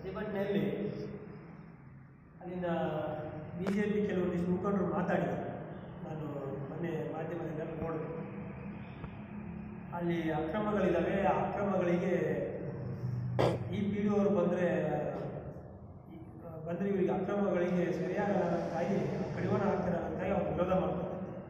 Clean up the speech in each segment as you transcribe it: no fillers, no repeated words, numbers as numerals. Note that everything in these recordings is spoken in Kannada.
ಪ್ರತಿಭಟನೆಯಲ್ಲಿ ಅಲ್ಲಿನ ಬಿಜೆಪಿ ಕೆಲವೊಂದಿಷ್ಟು ಮುಖಂಡರು ಮಾತಾಡಿದರು. ನಾನು ಮೊನ್ನೆ ಮಾಧ್ಯಮದಲ್ಲಿ ನೋಡಿದೆ. ಅಲ್ಲಿ ಅಕ್ರಮಗಳಿದ್ದಾವೆ, ಆ ಅಕ್ರಮಗಳಿಗೆ ಈ ಪಿ ಡಿ ಅವರು ಬಂದರೆ ಇವರಿಗೆ ಅಕ್ರಮಗಳಿಗೆ ಸರಿಯಾಗಿ ಕಡಿವಾಣ ಆಗ್ತಾರೆ ಅಂತಾಗಿ ಅವ್ರು ವಿರೋಧ ಮಾಡ್ತಾರೆ.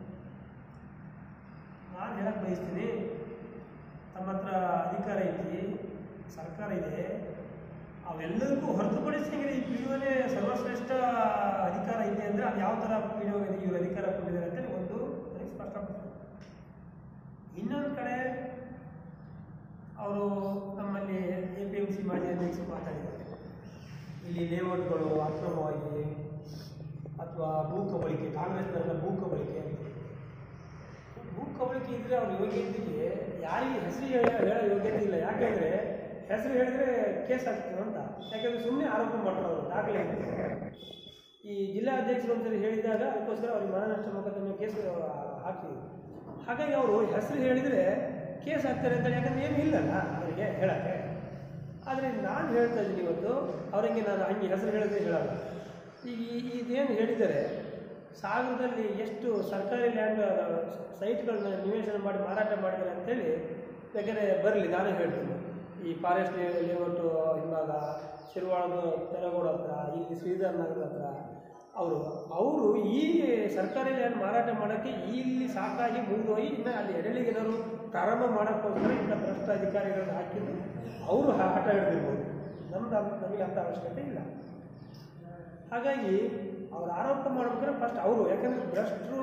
ನಾನು ಹೇಳಕ್ಕೆ ಬಯಸ್ತೀನಿ, ತಮ್ಮ ಹತ್ರ ಅಧಿಕಾರ ಐತಿ, ಸರ್ಕಾರ ಇದೆ, ಅವೆಲ್ಲರಿಗೂ ಹೊರತುಪಡಿಸಿ ಈ ಪಿ ಡಿ ಒನೇ ಸರ್ವಶ್ರೇಷ್ಠ ಅಧಿಕಾರ ಇದೆ ಅಂದರೆ ಅದು ಯಾವ ಥರ ಪಿ ಡಿ ಒಗೆ ಇವರು ಅಧಿಕಾರ ಕೊಟ್ಟಿದ್ದಾರೆ ಅಂತೇಳಿ ಒಂದು ಸ್ಪಷ್ಟಪಡಿಸ್ತಾರೆ. ಇನ್ನೊಂದು ಕಡೆ ಅವರು ನಮ್ಮಲ್ಲಿ APMC ಮಾಜಿ ಅಧ್ಯಕ್ಷರು ಮಾತಾಡಿದ್ದಾರೆ, ಇಲ್ಲಿ ಲೇಔಟ್ಗಳು ಅಕ್ರಮವಾಗಿ ಅಥವಾ ಭೂ ಕಬಳಿಕೆ, ಕಾಂಗ್ರೆಸ್ನವರ ಭೂ ಕಬಳಿಕೆ ಇದ್ದರೆ ಅವ್ರ ಯೋಗ್ಯತೆಗೆ ಯಾರಿಗೆ ಹೆಸರು ಹೇಳೋ ಯೋಗ್ಯತೆ ಇಲ್ಲ. ಯಾಕೆಂದರೆ ಹೆಸರು ಹೇಳಿದ್ರೆ ಕೇಸ್ ಆಗ್ತದೆ ಅಂತ. ಯಾಕೆಂದರೆ ಸುಮ್ಮನೆ ಆರೋಪ ಮಾಡ್ತಾರೆ ಅವರು, ದಾಖಲೆ. ಈ ಜಿಲ್ಲಾ ಅಧ್ಯಕ್ಷರು ಒಂದ್ಸರಿ ಹೇಳಿದಾಗ ಅದಕ್ಕೋಸ್ಕರ ಅವ್ರಿಗೆ ಮಾನನಷ್ಟ ಮೊಕದ್ದಮೆ ಕೇಸ್ ಹಾಕ್ತಿದ್ರು. ಹಾಗಾಗಿ ಅವರು ಹೆಸರು ಹೇಳಿದರೆ ಕೇಸ್ ಆಗ್ತಾರೆ ಅಂತ, ಯಾಕಂದರೆ ಏನೂ ಇಲ್ಲಲ್ಲ ಅವರಿಗೆ ಹೇಳೋಕ್ಕೆ. ಆದರೆ ನಾನು ಹೇಳ್ತಾ ಇದ್ದೀನಿ ಇವತ್ತು, ಅವರಿಗೆ ನಾನು ಹಂಗೆ ಹೆಸರು ಹೇಳಿದ್ರೆ ಹೇಳಲ್ಲ. ಈಗ ಇದೇನು ಹೇಳಿದರೆ, ಸಾಗರದಲ್ಲಿ ಎಷ್ಟು ಸರ್ಕಾರಿ ಲ್ಯಾಂಡ್ ಸೈಟ್ಗಳನ್ನ ನಿವೇಶನ ಮಾಡಿ ಮಾರಾಟ ಮಾಡಿದ್ದಾರೆ ಅಂಥೇಳಿ ಬೇಕಾದ್ರೆ ಬರಲಿ, ನಾನೇ ಹೇಳ್ತೀನಿ. ಈ ಫಾರೆಸ್ಟ್ ಲೇಔಟು ಹಿಂಭಾಗ, ಶಿರ್ವಾಳದ ತೆರಗೋಡು ಹತ್ರ, ಇಲ್ಲಿ ಶ್ರೀಧರ್ ನಗರದ ಹತ್ರ ಅವರು ಈ ಸರ್ಕಾರಿ ಲ್ಯಾಂಡ್ ಮಾರಾಟ ಮಾಡೋಕ್ಕೆ ಇಲ್ಲಿ ಸಾಕಾಗಿ ಮುಂದೋಗಿ ಇನ್ನು ಅಲ್ಲಿ ಎಡಳಿಗೆನವರು ಪ್ರಾರಂಭ ಮಾಡೋಕ್ಕೋಸ್ಕರ ಇಂಥ ಭ್ರಷ್ಟ ಅಧಿಕಾರಿಗಳನ್ನ ಹಾಕಿದ್ದು ಅವರು ಹಠ ಹಿಡಿದಿರ್ಬೋದು. ನಮಗೆ ಅಂಥ ಅವಶ್ಯಕತೆ ಇಲ್ಲ. ಹಾಗಾಗಿ ಅವ್ರು ಆರೋಪ ಮಾಡ್ಬೇಕಾದ್ರೆ ಫಸ್ಟ್ ಅವರು, ಯಾಕಂದರೆ ಭ್ರಷ್ಟರು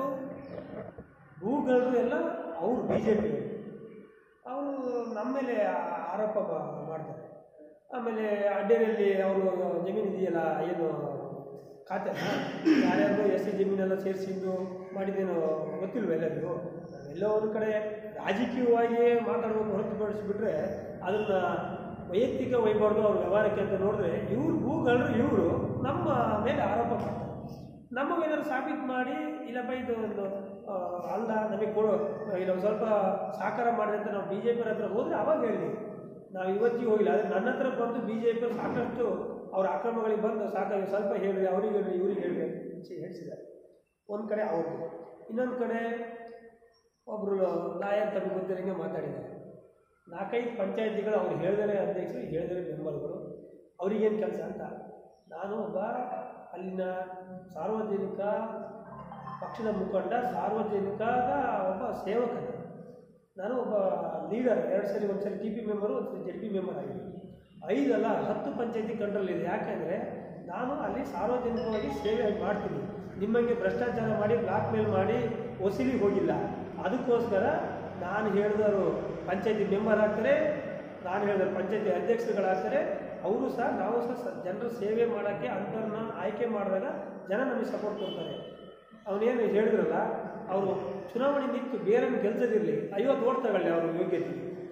ಭೂಗಳರು ಎಲ್ಲ ಅವರು BJP ಅವರು ನಮ್ಮ ಮೇಲೆ ಆರೋಪ ಮಾಡ್ತಾರೆ. ಆಮೇಲೆ ಅಡ್ಡೇರಿಯಲ್ಲಿ ಅವರು ಜಮೀನು ಇದೆಯಲ್ಲ, ಏನು ಖಾತೆ ಯಾರ್ಯಾರು SC ಜಮೀನೆಲ್ಲ ಸೇರಿಸಿದ್ದು ಮಾಡಿದ್ದೇನೋ ಗೊತ್ತಿಲ್ವ ಎಲ್ಲರಿಗೂ. ಎಲ್ಲೋ ಒಂದು ಕಡೆ ರಾಜಕೀಯವಾಗಿ ಮಾತಾಡೋದು ಹೊರತುಪಡಿಸಿಬಿಟ್ರೆ ಅದನ್ನು ವೈಯಕ್ತಿಕ ವೈಬಾರ್ದು ಅವ್ರ ವ್ಯವಹಾರಕ್ಕೆ ಅಂತ ನೋಡಿದ್ರೆ, ಇವ್ರು ಭೂಗಳರು ಇವರು ನಮ್ಮ ಮೇಲೆ ಆರೋಪ ಮಾಡ್ತಾರೆ. ನಮಗೇನಾದ್ರು ಸಾಬೀತು ಮಾಡಿ, ಇಲ್ಲಪ್ಪ ಇದು ಒಂದು ಅಲ್ಲ ನಮಗೆ ಕೊಡು, ಇಲ್ಲ ಸ್ವಲ್ಪ ಸಹಕಾರ ಮಾಡಿದೆ ಅಂತ ನಾವು BJP ಹತ್ರ ಹೋದರೆ ಅವಾಗ ಹೇಳಿ, ನಾವು ಇವತ್ತಿಗೆ ಹೋಗಿಲ್ಲ. ಆದರೆ ನನ್ನ ಹತ್ರ ಬಂದು BJP ಸಾಕಷ್ಟು ಅವ್ರ ಅಕ್ರಮಗಳಿಗೆ ಬಂದು ಸಾಕಾಗಿ ಸ್ವಲ್ಪ ಹೇಳಿ, ಅವ್ರಿಗೆ ಹೇಳಿ, ಇವ್ರಿಗೆ ಹೇಳಿ ಹೇಳಿಸಿದ್ದಾರೆ. ಒಂದು ಕಡೆ ಅವ್ರಿಗೆ, ಇನ್ನೊಂದು ಕಡೆ ಒಬ್ಬರು ಲಾಯರ್ ತಮಗೆ ಗೊತ್ತಿರಂಗೆ ಮಾತಾಡಿದ್ದಾರೆ. 4-5 ಪಂಚಾಯತಿಗಳು ಅವ್ರು ಹೇಳಿದರೆ ಅಧ್ಯಕ್ಷರು, ಹೇಳಿದರೆ ಮೆಂಬರ್ಗಳು, ಅವ್ರಿಗೇನು ಕೆಲಸ ಅಂತ. ನಾನು ಒಬ್ಬ ಅಲ್ಲಿನ ಸಾರ್ವಜನಿಕ ಪಕ್ಷದ ಮುಖಂಡ, ಸಾರ್ವಜನಿಕದ ಒಬ್ಬ ಸೇವಕನ, ನಾನು ಒಬ್ಬ ಲೀಡರ್. 2 ಸರಿ, ಒಂದು ಸರಿ TP ಮೆಂಬರು, ಒಂದು ಸರಿ ZP ಮೆಂಬರ್ ಆಗಿದ್ದೀನಿ. 5 ಅಲ್ಲ 10 ಪಂಚಾಯತಿ ಕಂಟ್ರೋಲ್ ಇದೆ. ಯಾಕೆಂದರೆ ನಾನು ಅಲ್ಲಿ ಸಾರ್ವಜನಿಕವಾಗಿ ಸೇವೆ ಮಾಡ್ತೀನಿ. ನಿಮಗೆ ಭ್ರಷ್ಟಾಚಾರ ಮಾಡಿ ಬ್ಲಾಕ್ ಮೇಲ್ ಮಾಡಿ ವಸೂಲಿಗೆ ಹೋಗಿಲ್ಲ. ಅದಕ್ಕೋಸ್ಕರ ನಾನು ಹೇಳಿದವರು ಪಂಚಾಯತಿ ಮೆಂಬರ್ ಆಗ್ತಾರೆ, ನಾನು ಹೇಳಿದವರು ಪಂಚಾಯತಿ ಅಧ್ಯಕ್ಷರುಗಳಾಗ್ತಾರೆ. ಅವರು ಸಹ ನಾವು ಸಹ ಜನರ ಸೇವೆ ಮಾಡೋಕ್ಕೆ ಅಂಥವ್ರನ್ನ ಆಯ್ಕೆ ಮಾಡಿದಾಗ ಜನ ನಮಗೆ ಸಪೋರ್ಟ್ ಕೊಡ್ತಾರೆ. ಅವನೇನು ಹೇಳಿದ್ರಲ್ಲ, ಅವರು ಚುನಾವಣೆ ನಿಂತು ಬೇರೆಯನ್ನು ಗೆಲ್ಸೋದಿರಲಿ, 50 ಓಟ್ ತಗೊಳ್ಳಿ, ಅವ್ರ ಯೋಗ್ಯತೆ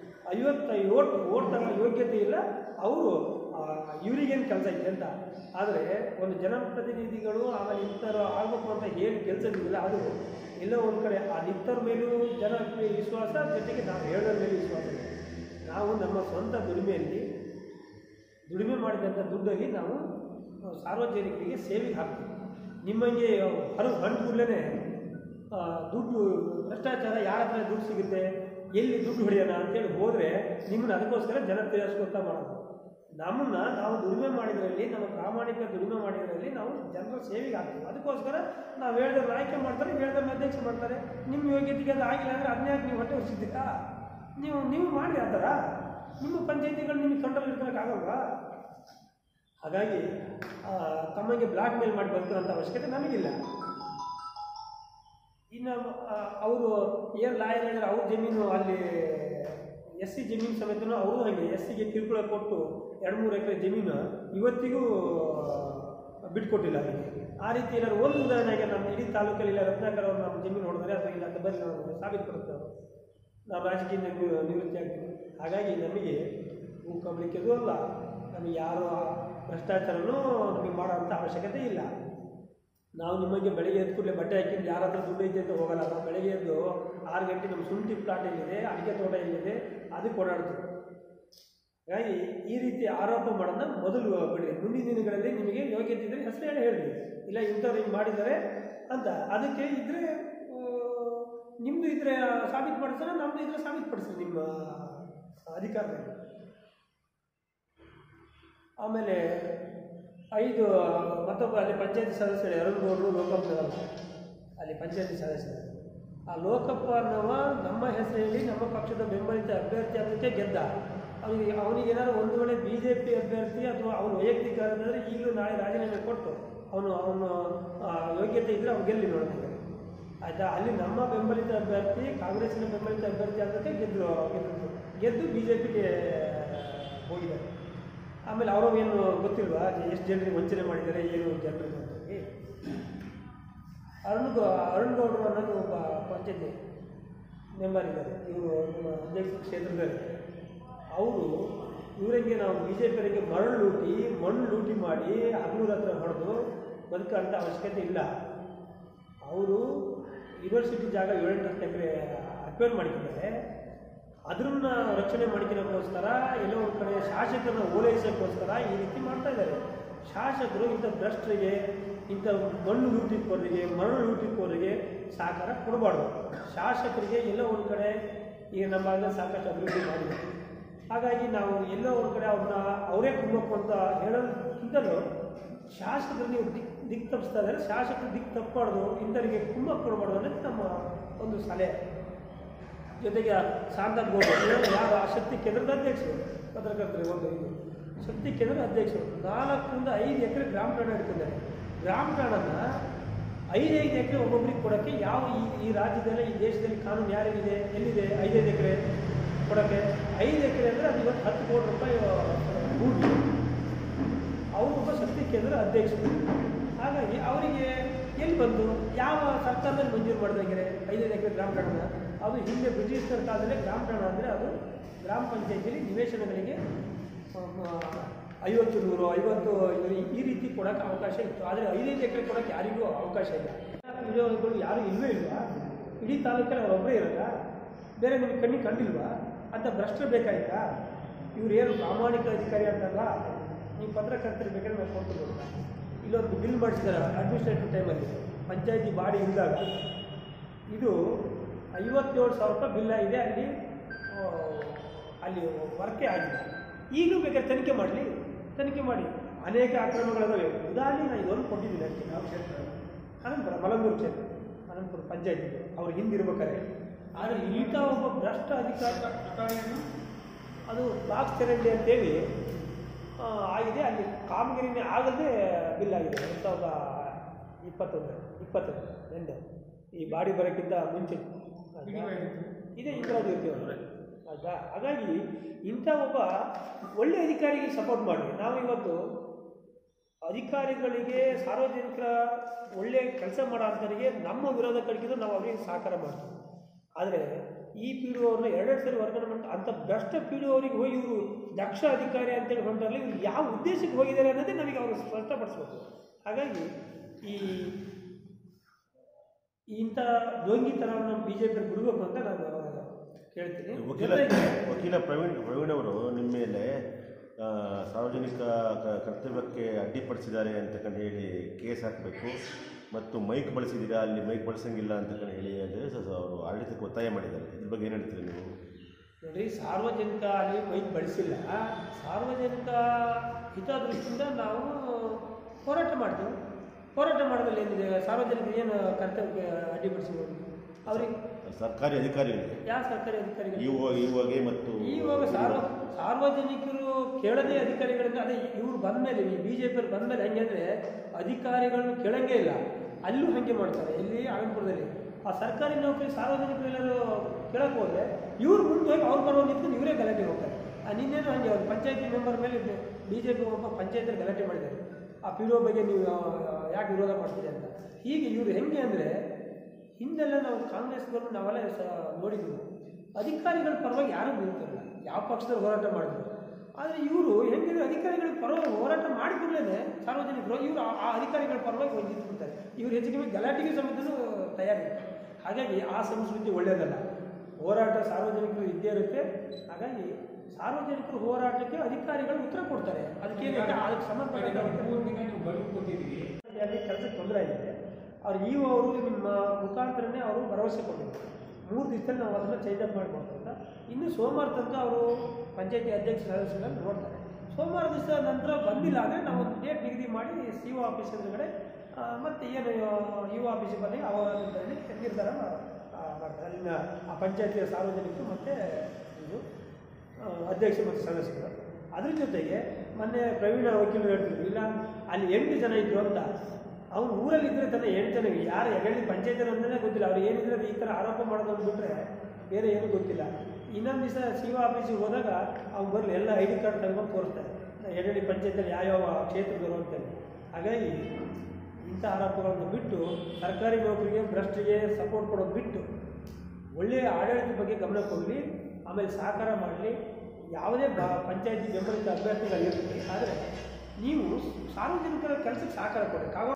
55 ಓಟ್ ತಗೊಳ್ಳೋ ಯೋಗ್ಯತೆ ಇಲ್ಲ, ಅವರು ಇವರಿಗೇನು ಕೆಲಸ ಇದೆ ಅಂತ. ಆದರೆ ಒಂದು ಜನಪ್ರತಿನಿಧಿಗಳು ಆಮೇಲೆ ಇಂಥವ್ರು ಆಗಬೇಕು ಅಂತ ಹೇಳಿ ಗೆಲ್ಸೋದಿಲ್ಲ. ಅದು ಎಲ್ಲೋ ಒಂದು ಕಡೆ ಆ ನಿಂತರ ಮೇಲೂ ಜನ ವಿಶ್ವಾಸ, ಜೊತೆಗೆ ನಾವು ಹೇಳೋದ್ರ ಮೇಲೆ ವಿಶ್ವಾಸ. ನಾವು ನಮ್ಮ ಸ್ವಂತ ದುಡಿಮೆ ಮಾಡಿದಂಥ ದುಡ್ಡಲ್ಲಿ ನಾವು ಸಾರ್ವಜನಿಕರಿಗೆ ಸೇವೆಗೆ ಹಾಕ್ತೀವಿ. ನಿಮಗೆ ಹಂಟು ಕೂಡಲೇ ದುಡ್ಡು ಭ್ರಷ್ಟಾಚಾರ, ಯಾರ ಹತ್ರ ದುಡ್ಡು ಸಿಗುತ್ತೆ, ಎಲ್ಲಿ ದುಡ್ಡು ಹೊಡೆಯೋಣ ಅಂತೇಳಿ ಹೋದರೆ ನಿಮ್ಮನ್ನು ಅದಕ್ಕೋಸ್ಕರ ಜನ ತಿರಸ್ಕೃತ ಮಾಡೋದು. ನಮ್ಮನ್ನು ನಾವು ದುಡಿಮೆ ಮಾಡಿದ್ರಲ್ಲಿ, ನಮ್ಮ ಪ್ರಾಮಾಣಿಕ ದುಡಿಮೆ ಮಾಡಿದ್ರಲ್ಲಿ ನಾವು ಜನರ ಸೇವೆಗೆ ಆಗ್ತೀವಿ. ಅದಕ್ಕೋಸ್ಕರ ನಾವು ಹೇಳಿದ್ರೆ ಆಯ್ಕೆ ಮಾಡ್ತಾರೆ, ಹೇಳಿದ್ರೆ ಅಧ್ಯಕ್ಷ ಮಾಡ್ತಾರೆ. ನಿಮ್ಮ ಯೋಗ್ಯತೆಗೆ ಅದು ಆಗಿಲ್ಲ ಅಂದರೆ ಅದನ್ನೇ ನೀವು ಹೊಟ್ಟೆ ಹೊರಿಸಿದ್ದೀರಾ, ನೀವು ಮಾಡಿ ಆ ಥರ. ನಿಮ್ಮ ಪಂಚಾಯತಿಗಳು ನಿಮಗೆ ಕಂಟ್ರೋಲ್ ಇಟ್ಕೊಳ್ಳೋಕ್ಕಾಗಲ್ವಾ? ಹಾಗಾಗಿ ತಮಗೆ ಬ್ಲಾಕ್ ಮೇಲ್ ಮಾಡಿ ಬದುಕೋಂಥ ಅವಶ್ಯಕತೆ ನಮಗಿಲ್ಲ. ಇನ್ನು ಅವರು ಏನು ಲಾಯರ್ ಹೇಳಿದ್ರೆ, ಅವ್ರ ಜಮೀನು ಅಲ್ಲಿ SC ಜಮೀನು ಸಮೇತನೂ ಅವರು ಹಾಗೆ SCಗೆ ಕಿರುಕುಳ ಕೊಟ್ಟು 2-3 ಎಕರೆ ಜಮೀನು ಇವತ್ತಿಗೂ ಬಿಟ್ಕೊಟ್ಟಿಲ್ಲ ಅವರಿಗೆ. ಆ ರೀತಿ ಏನಾದ್ರು ಒಂದು ಉದಾಹರಣೆಗೆ ನಮ್ಮ ಇಡೀ ತಾಲೂಕಲ್ಲಿ ಇಲ್ಲ ರತ್ನಾಕರ್ ಅವರು ನಮ್ಮ ಜಮೀನು ಹೊಡೆದರೆ ಅಥವಾ ಇಲ್ಲ ಅಂತ ಬರೀ ನಾವು ಸಾಬೀತು ಕೊಡ್ತೇವೆ. ನಾವು ರಾಜಕೀಯದಿಂದ ನಿವೃತ್ತಿ ಆಗ್ತೀವಿ. ಹಾಗಾಗಿ ನಮಗೆ ಭೂ ಕಬಳಿಕೆದೂ ಅಲ್ಲ, ನಮಗೆ ಯಾರು ಭ್ರಷ್ಟಾಚಾರನೂ ನಮಗೆ ಮಾಡೋಂಥ ಅವಶ್ಯಕತೆ ಇಲ್ಲ. ನಾವು ನಿಮಗೆ ಬೆಳಗ್ಗೆ ಎದ್ದು ಕೂಡಲೇ ಬಟ್ಟೆ ಹಾಕಿದ್ದು ಯಾರ ಹತ್ರ ದುಡ್ಡು ಐತೆ ಅಂತ ಹೋಗಲ್ಲ. ನಾವು ಬೆಳಗ್ಗೆ ಎದ್ದು 6 ಗಂಟೆ ನಮ್ಮ ಶುಂಠಿ ಪ್ಲಾಟ್ ಎಲ್ಲಿದೆ, ಅಡಿಕೆ ತೋಟ ಎಲ್ಲಿದೆ, ಅದಕ್ಕೆ ಓಡಾಡ್ತೀವಿ. ಹಾಗಾಗಿ ಈ ರೀತಿ ಆರೋಪ ಮಾಡೋದನ್ನ ಮೊದಲು ಬಿಡಿ. ಮುಂದಿನ ದಿನಗಳಲ್ಲಿ ನಿಮಗೆ ಯೋಗ್ಯತೆ ಇದ್ದರೆ ಹೆಸರು ಹೇಳಿ, ಇಲ್ಲ ಇಂಥವ್ರು ಹಿಂಗೆ ಮಾಡಿದ್ದಾರೆ ಅಂತ. ಅದಕ್ಕೆ ಇದ್ರೆ ನಿಮ್ಮದು ಇದ್ರೆ ಸಾಬೀತುಪಡಿಸ್ತಾರೆ, ನಮ್ಮದು ಇದ್ರೆ ಸಾಬೀತುಪಡಿಸ್ತಾರೆ ನಿಮ್ಮ ಅಧಿಕಾರದಲ್ಲಿ. ಆಮೇಲೆ 5 ಮತ್ತೊಬ್ಬ ಅಲ್ಲಿ ಪಂಚಾಯತಿ ಸದಸ್ಯರು ಅರುಣ್ ಗೌಡರು ಲೋಕಪ್ಪನವರ, ಅಲ್ಲಿ ಪಂಚಾಯತಿ ಸದಸ್ಯರು. ಆ ಲೋಕಪ್ಪ ಅನ್ನುವ ನಮ್ಮ ಹೆಸರು ಹೇಳಿ ನಮ್ಮ ಪಕ್ಷದ ಬೆಂಬಲಿತ ಅಭ್ಯರ್ಥಿ ಅದಕ್ಕೆ ಗೆದ್ದ. ಅವನಿಗೆ ಏನಾದ್ರು ಒಂದು ವೇಳೆ BJP ಅಭ್ಯರ್ಥಿ ಅಥವಾ ಅವನು ವೈಯಕ್ತಿಕ ಅಂದರೆ ಈಗಲೂ ನಾಳೆ ರಾಜೀನಾಮೆ ಕೊಟ್ಟು ಅವನು ಯೋಗ್ಯತೆ ಇದ್ದರೆ ಅವ್ನು ಗೆಲ್ಲಿ ನೋಡ್ತಾರೆ, ಆಯಿತಾ. ಅಲ್ಲಿ ನಮ್ಮ ಬೆಂಬಲಿತ ಅಭ್ಯರ್ಥಿ ಕಾಂಗ್ರೆಸ್ಸಿನ ಬೆಂಬಲಿತ ಅಭ್ಯರ್ಥಿ ಅದಕ್ಕೆ ಗೆದ್ದು BJPಗೆ ಹೋಗಿದ್ದಾರೆ. ಆಮೇಲೆ ಅವರು ಏನು ಗೊತ್ತಿಲ್ವಾ ಎಷ್ಟು ಜನರಿಗೆ ವಂಚನೆ ಮಾಡಿದ್ದಾರೆ ಏನು ಜನರಿಗೆ ಅಂತ ಹೇಳಿ. ಅರುಣ್ ಗೌಡರು ಅನ್ನೋದು ಒಬ್ಬ ಪಂಚಾಯತಿ ಮೆಂಬರ್ ಇದ್ದಾರೆ, ಇವರು ನಮ್ಮ ಅಧ್ಯಕ್ಷ ಕ್ಷೇತ್ರದಲ್ಲಿ. ಅವರು ಇವರಿಗೆ ನಾವು BJPಯವರಿಗೆ ಮಣ್ಣು ಲೂಟಿ ಮಾಡಿ ಹಗಲೂರ ಹತ್ರ ಹೊಡೆದು ಬದುಕಂಥ ಅವಶ್ಯಕತೆ ಇಲ್ಲ. ಅವರು ಯೂನಿವರ್ಸಿಟಿ ಜಾಗ 7-8 ಎಕರೆ ಅಕ್ವೈರ್ ಮಾಡಿದ್ದಾರೆ. ಅದನ್ನ ರಕ್ಷಣೆ ಮಾಡಿಕೊಳ್ಳೋಕ್ಕೋಸ್ಕರ ಎಲ್ಲೋ ಒಂದು ಕಡೆ ಶಾಸಕರನ್ನ ಓಲೈಸೋಕ್ಕೋಸ್ಕರ ಈ ರೀತಿ ಮಾಡ್ತಾ ಇದ್ದಾರೆ. ಶಾಸಕರು ಇಂಥ ಭ್ರಷ್ಟರಿಗೆ, ಇಂಥ ಮಣ್ಣು ಲೂಟಿಕೋರಿಗೆ ಸಹಕಾರ ಕೊಡಬಾರ್ದು. ಶಾಸಕರಿಗೆ ಎಲ್ಲೋ ಒಂದು ಕಡೆ ಈಗ ನಮ್ಮ ಸಾಕಷ್ಟು ಅಭಿವೃದ್ಧಿ ಮಾಡಿದೆ. ಹಾಗಾಗಿ ನಾವು ಎಲ್ಲೋ ಒಂದು ಕಡೆ ಅವ್ರನ್ನ ಅವರೇ ಕುಮ್ಮಕ್ಕು ಅಂತ ಹೇಳೋದಕ್ಕಿಂತಲೂ ಶಾಸಕರು ನೀವು ದಿಕ್ಕು ತಪ್ಪಿಸ್ತಾ ಇದ್ದಾರೆ, ಶಾಸಕರು ದಿಕ್ಕು ತಪ್ಪಬಾರ್ದು, ಇಂಥವರಿಗೆ ಕುಮ್ಮಕ್ಕು ಕೊಡಬಾರ್ದು ಅನ್ನೋದು ನಮ್ಮ ಒಂದು ಸಲಹೆ. ಜೊತೆಗೆ ಶಾಂತನ್ ಗೌಡರು ಯಾರು ಆ ಶಕ್ತಿ ಕೇಂದ್ರದ ಅಧ್ಯಕ್ಷರು, ಪತ್ರಕರ್ತರಿಗೆ ಒಂದು ಇದು ಶಕ್ತಿ ಕೇಂದ್ರದ ಅಧ್ಯಕ್ಷರು 4ರಿಂದ 5 ಎಕರೆ ಗ್ರಾಮ ಠಾಣ ಇಡ್ತಿದ್ದಾರೆ. ಗ್ರಾಮ ಠಾಣನ 5 ಎಕರೆ ಒಬ್ಬೊಬ್ಬರಿಗೆ ಕೊಡೋಕ್ಕೆ ಯಾವ ಈ ರಾಜ್ಯದಲ್ಲಿ ಈ ದೇಶದಲ್ಲಿ ಕಾನೂನು ಯಾರಿಗಿದೆ, ಎಲ್ಲಿದೆ 5 ಎಕರೆ ಕೊಡೋಕ್ಕೆ? 5 ಎಕರೆ ಅಂದರೆ ಅದು ಇವತ್ತು 10 ಕೋಟಿ ರೂಪಾಯಿ ಭೂಮಿ. ಅವರೊಬ್ಬ ಶಕ್ತಿ ಕೇಂದ್ರ ಅಧ್ಯಕ್ಷರು. ಹಾಗಾಗಿ ಅವರಿಗೆ ಎಲ್ಲಿ ಬಂದು ಯಾವ ಸರ್ಕಾರದಲ್ಲಿ ಮಂಜೂರು ಮಾಡಿದಾಗಿರೆ 5 ಎಕರೆ ಗ್ರಾಮ ಠಾಣ? ಅದು ಹಿಂದೆ ಬ್ರಿಟಿಷ್ ಸರ್ಕಾರದಲ್ಲೇ ಗ್ರಾಮ ಠಾಣ ಅಂದರೆ ಅದು ಗ್ರಾಮ ಪಂಚಾಯತಿಯಲ್ಲಿ ನಿವೇಶನಗಳಿಗೆ 50, 100, 50 ಈ ರೀತಿ ಕೊಡೋಕ್ಕೆ ಅವಕಾಶ ಇತ್ತು. ಆದರೆ 5 ಎಕರೆ ಕೊಡೋಕ್ಕೆ ಯಾರಿಗೂ ಅವಕಾಶ ಇಲ್ಲ. ವಿಡಿಯೋಗಳು ಯಾರು ಇಲ್ಲವೇ ಇಲ್ವಾ? ಇಡೀ ತಾಲೂಕಲ್ಲಿ ಅವರೊಬ್ಬರೇ ಇರಲ್ಲ, ಬೇರೆ ನಿಮಗೆ ಕಣ್ಣಿಗೆ ಕಂಡಿಲ್ವಾ ಅಂತ ಭ್ರಷ್ಟರು ಬೇಕಾಯ್ತಾ? ಇವ್ರು ಏನು ಪ್ರಾಮಾಣಿಕ ಅಧಿಕಾರಿ ಅಂತಲ್ಲ. ನೀವು ಪತ್ರಕರ್ತರು ಬೇಕಾದ್ರೆ ನಾವು ಕೊಡ್ತಿರ್ಬೋದು. ಇಲ್ಲೊಂದು ಬಿಲ್ ಮಾಡಿಸಿದ್ದಾರೆ ಅಡ್ಮಿನಿಸ್ಟ್ರೇಟಿವ್ ಟೈಮಲ್ಲಿ, ಪಂಚಾಯತಿ ಬಾಡಿ ಇದ್ದಾಗ ಇದು 57,000 ರೂಪಾಯಿ ಬಿಲ್ ಆಗಿದೆ. ಅಲ್ಲಿ ವರ್ಕೇ ಆಗಿದೆ. ಈಗಲೂ ಬೇಕಾದ್ರೆ ತನಿಖೆ ಮಾಡಿ ಅನೇಕ ಅಕ್ರಮಗಳಿದಾವೆ. ಉದಾಹರಣೆ ನಾನು ಇದೊಂದು ಕೊಟ್ಟಿದ್ದೀನಿ ಅಷ್ಟೇ. ನಾವು ಕ್ಷೇತ್ರ ಮಲಂದೂರು ಕ್ಷೇತ್ರ ಅನಂತಪುರ ಪಂಚಾಯತಿ ಅವ್ರು ಹಿಂದಿರ್ಬೇಕಾರೆ. ಆದರೆ ಈತ ಒಬ್ಬ ಭ್ರಷ್ಟ ಅಧಿಕಾರಿಯನ್ನು ಅದು ಬಾಕ್ಸ್ ಚರಂಡಿ ಅಂತೇಳಿ ಆಗಿದೆ. ಅಲ್ಲಿ ಕಾಮಗಿರಿನೇ ಆಗದೆ ಬಿಲ್ ಆಗಿದೆ 2021 ಈ ಬಾಡಿ ಬರೋಕ್ಕಿಂತ ಮುಂಚೆ ಇದೇ ಇಂಥದ್ದು ಇರ್ತೀವಿ ಆಯಿತಾ. ಹಾಗಾಗಿ ಇಂಥ ಒಬ್ಬ ಒಳ್ಳೆಯ ಅಧಿಕಾರಿಗೆ ಸಪೋರ್ಟ್ ಮಾಡಿ. ನಾವು ಇವತ್ತು ಅಧಿಕಾರಿಗಳಿಗೆ, ಸಾರ್ವಜನಿಕರ ಒಳ್ಳೆಯ ಕೆಲಸ ಮಾಡೋ ಅಂಥವರಿಗೆ ನಮ್ಮ ವಿರೋಧ ಕಡೆಗಿದ್ದು ನಾವು ಅವರಿಗೆ ಸಹಕಾರ ಮಾಡ್ತೀವಿ. ಆದರೆ ಈ PDO ಅವ್ರನ್ನ 2 ಸರಿ ವರ್ಗಾವಣೆ ಮಾಡ್ತಾರೆ. ಅಂಥ ಭ್ರಷ್ಟ PDO ಅವರಿಗೆ ಹೋಗಿ ಇವರು ದಕ್ಷ ಅಧಿಕಾರಿ ಅಂತೇಳಿ ಹೊಂಟಾರಲ್ಲ, ಇವ್ರು ಯಾವ ಉದ್ದೇಶಕ್ಕೆ ಹೋಗಿದ್ದಾರೆ ಅನ್ನೋದೇ ನಮಗೆ ಅವರು ಸ್ಪಷ್ಟಪಡಿಸ್ಬೇಕು. ಹಾಗಾಗಿ ಇಂಥ ಡೋಂಗಿತನವನ್ನು BJP ಬಿಡಬೇಕು ಅಂತ ನಾನು ಕೇಳ್ತೀನಿ. ವಕೀಲ ಪ್ರವೀಣ್ ಅವರು ನಿಮ್ಮ ಮೇಲೆ ಸಾರ್ವಜನಿಕ ಕರ್ತವ್ಯಕ್ಕೆ ಅಡ್ಡಿಪಡಿಸಿದ್ದಾರೆ ಅಂತಕೊಂಡು ಹೇಳಿ ಕೇಸ್ ಹಾಕಬೇಕು ಮತ್ತು ಮೈಕ್ ಬಳಸಿದ್ದೀರಾ, ಅಲ್ಲಿ ಮೈಕ್ ಬಳಸಂಗಿಲ್ಲ ಅಂತಕೊಂಡು ಹೇಳಿ ಅಂದರೆ ಅವರು ಆಡಳಿತಕ್ಕೆ ಒತ್ತಾಯ ಮಾಡಿದ್ದಾರೆ. ಇದ್ರ ಬಗ್ಗೆ ಏನು ಹೇಳ್ತೀರಿ ನೀವು? ನೋಡಿ, ಸಾರ್ವಜನಿಕ ಅಲ್ಲಿ ಮೈಕ್ ಬಳಸಿಲ್ಲ. ಸಾರ್ವಜನಿಕ ಹಿತದೃಷ್ಟಿಯಿಂದ ನಾವು ಹೋರಾಟ ಮಾಡ್ತೀವಿ. ಹೋರಾಟ ಮಾಡೋದ್ರಲ್ಲಿ ಏನಿದೆ? ಸಾರ್ವಜನಿಕರಿಗೆ ಏನು ಕರ್ತವ್ಯಕ್ಕೆ ಅಡ್ಡಿಪಡಿಸಿದ್ರು? ಅವ್ರಿಗೆ ಸರ್ಕಾರಿ ಅಧಿಕಾರಿಗಳಿಗೆ, ಯಾವ ಸರ್ಕಾರಿ ಅಧಿಕಾರಿಗಳು? ಇವಾಗೆ ಮತ್ತು ಇವಾಗ ಸಾರ್ವಜನಿಕರು ಕೇಳದೇ ಅಧಿಕಾರಿಗಳಿಂದ. ಅದೇ ಇವ್ರು ಬಂದಮೇಲೆ, ಈ BJP ಬಂದಮೇಲೆ ಹೆಂಗೆ ಅಂದರೆ ಅಧಿಕಾರಿಗಳನ್ನ ಕೇಳಂಗೇ ಇಲ್ಲ. ಅಲ್ಲೂ ಹಾಗೆ ಮಾಡ್ತಾರೆ. ಇಲ್ಲಿ ಆನಂದಪುರದಲ್ಲಿ ಆ ಸರ್ಕಾರಿ ನೌಕರಿ ಸಾರ್ವಜನಿಕರೆಲ್ಲರೂ ಕೇಳಕ್ಕೆ ಹೋದರೆ ಇವ್ರು ಮುಂದೆ ಹೋಗಿ ಅವ್ರ ಪರವಾಗಿ ನಿಂತ್ಕೊಂಡು ಇವರೇ ಗಲಾಟೆ ಹೋಗ್ತಾರೆ. ನಿನ್ನೇನು ಹಾಗೆ ಒಂದು ಪಂಚಾಯತಿ ಮೆಂಬರ್ ಮೇಲೆ BJP ಒಬ್ಬ ಪಂಚಾಯತಿಯಲ್ಲಿ ಗಲಾಟೆ ಮಾಡಿದ್ದಾರೆ. ಆ PDO ಬಗ್ಗೆ ನೀವು ಯಾಕೆ ವಿರೋಧ ಮಾಡ್ತೀರಿ ಅಂತ. ಹೀಗೆ ಇವರು ಹೆಂಗೆ ಅಂದರೆ, ಹಿಂದೆಲ್ಲ ನಾವು ಕಾಂಗ್ರೆಸ್ನವರು ನಾವೆಲ್ಲ ನೋಡಿದ್ದೀವಿ, ಅಧಿಕಾರಿಗಳ ಪರವಾಗಿ ಯಾರೂ ನಿಲ್ತಿರಲ್ಲ, ಯಾವ ಪಕ್ಷದಲ್ಲಿ ಹೋರಾಟ ಮಾಡಿದ್ರು. ಆದರೆ ಇವರು ಹೆಂಗಿದ್ರು ಅಧಿಕಾರಿಗಳ ಪರವಾಗಿ ಹೋರಾಟ ಮಾಡಿಕೊಡ್ಲೇ ಸಾರ್ವಜನಿಕರು ಇವರು ಆ ಅಧಿಕಾರಿಗಳ ಪರವಾಗಿ ಒಂದು ನಿಂತ್ಬಿಡ್ತಾರೆ. ಇವರು ಹೆಚ್ಚಿಗೆ ಗಲಾಟೆಗೆ ಸಮೇತನೂ ತಯಾರಿರ್ತಾರೆ. ಹಾಗಾಗಿ ಆ ಸಂಸ್ಕೃತಿ ಒಳ್ಳೆಯದಲ್ಲ. ಹೋರಾಟ ಸಾರ್ವಜನಿಕರು ಇದ್ದೇ ಇರುತ್ತೆ. ಹಾಗಾಗಿ ಸಾರ್ವಜನಿಕರ ಹೋರಾಟಕ್ಕೆ ಅಧಿಕಾರಿಗಳು ಉತ್ತರ ಕೊಡ್ತಾರೆ. ಅದಕ್ಕೇನು ಅದಕ್ಕೆ ಸಂಬಂಧಪಟ್ಟ ಕೆಲಸಕ್ಕೆ ತೊಂದರೆ ಆಗಿದೆ. ಅವ್ರು ಅವರು ನಿಮ್ಮ ಮುಖಾಂತರನೇ ಅವರು ಭರವಸೆ ಕೊಟ್ಟಿದ್ದಾರೆ 3 ದಿವಸದಲ್ಲಿ ನಾವು ಅದನ್ನು ಚೇಂಜ್ ಅಪ್ ಮಾಡಿಕೊಡ್ತೀವಿ ಅಂತ. ಇನ್ನು ಸೋಮವಾರ ತನಕ ಅವರು ಪಂಚಾಯತಿ ಅಧ್ಯಕ್ಷ ಸದಸ್ಯರನ್ನು ನೋಡ್ತಾರೆ. ಸೋಮವಾರ ದಿವಸ ನಂತರ ಬಂದಿಲ್ಲ ಅಂದರೆ ನಾವು ಒಂದು ಡೇಟ್ ನಿಗದಿ ಮಾಡಿ ಸಿ ಒ ಆಫೀಸ್ ಎದುರುಗಡೆ ಮತ್ತು ಏನು ಯು ಆಫೀಸಿಗೆ ಬಂದಾಗ ಅವಾಗ ನಿರ್ಧಾರ ಮಾಡ್ತಾರೆ. ಅಲ್ಲಿನ ಆ ಪಂಚಾಯತಿಯ ಸಾರ್ವಜನಿಕರು ಮತ್ತು ಇದು ಅಧ್ಯಕ್ಷ ಮತ್ತು ಸದಸ್ಯರು. ಅದ್ರ ಜೊತೆಗೆ ಮೊನ್ನೆ ಪ್ರವೀಣ ವಕೀಲರು ಹೇಳ್ತಿದ್ರು, ಇಲ್ಲ ಅಲ್ಲಿ 8 ಜನ ಇದ್ರು ಅಂತ. ಅವ್ನು ಊರಲ್ಲಿದ್ದರೆ ತಾನೇ 8 ಜನ ಯಾರು ಹೇಳಿ ಪಂಚಾಯತ್ ಅಂತಲೇ ಗೊತ್ತಿಲ್ಲ. ಅವ್ರು ಏನಿದ್ರೆ ಈ ಥರ ಆರೋಪ ಮಾಡೋದು ಬಿಟ್ಟರೆ ಬೇರೆ ಏನೂ ಗೊತ್ತಿಲ್ಲ. ಇನ್ನೊಂದು ದಿವಸ ಸಿ ಒ ಆಫೀಸಿಗೆ ಹೋದಾಗ ಅವ್ನು ಬರಲಿ ಎಲ್ಲ ID ಕಾರ್ಡ್ ತಗೊಂಡು ತೋರಿಸ್ತಾರೆ ಎಡಳಿ ಪಂಚಾಯತಲ್ಲಿ ಯಾವ್ಯಾವ ಕ್ಷೇತ್ರದವರು ಅಂತೇಳಿ. ಹಾಗಾಗಿ ಇಂಥ ಆರೋಪಗಳನ್ನು ಬಿಟ್ಟು ಸರ್ಕಾರಿ ನೌಕರಿಗೆ ಭ್ರಷ್ಟಿಗೆ ಸಪೋರ್ಟ್ ಕೊಡೋದು ಬಿಟ್ಟು ಒಳ್ಳೆಯ ಆಡಳಿತದ ಬಗ್ಗೆ ಗಮನ ಕೊಡಲಿ. ಆಮೇಲೆ ಸಹಕಾರ ಮಾಡಲಿ. ಯಾವುದೇ ಪಂಚಾಯತಿ ಬೆಂಬಲಿತ ಅಭ್ಯರ್ಥಿಗಳಿರ್ತೀವಿ, ಆದರೆ ನೀವು ಸಾರ್ವಜನಿಕರ ಕೆಲಸಕ್ಕೆ ಸಹಕಾರ ಕೊಡಿ.